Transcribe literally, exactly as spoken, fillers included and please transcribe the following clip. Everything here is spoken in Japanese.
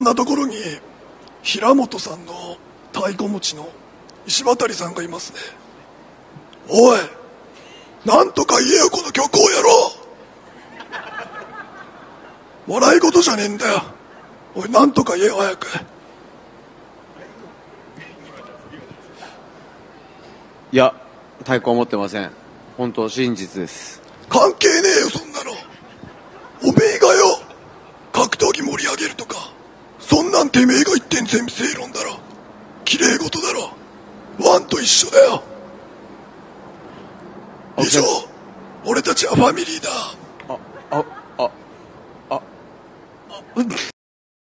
なところに平本さんの太鼓持ちの石渡さんがいますね。おい、なんとか言えよ、この曲をやろう。笑い事じゃねえんだよ。おい、なんとか言えよ、早く。 いや、太鼓は持ってません。本当真実です。 関係ねえよ、そんなの。おめえがよ、格闘技盛り上げるとか、そんなんてめえが言ってん全部正論だろ。綺麗事だろ。ワンと一緒だよ。以上、俺たちはファミリーだ。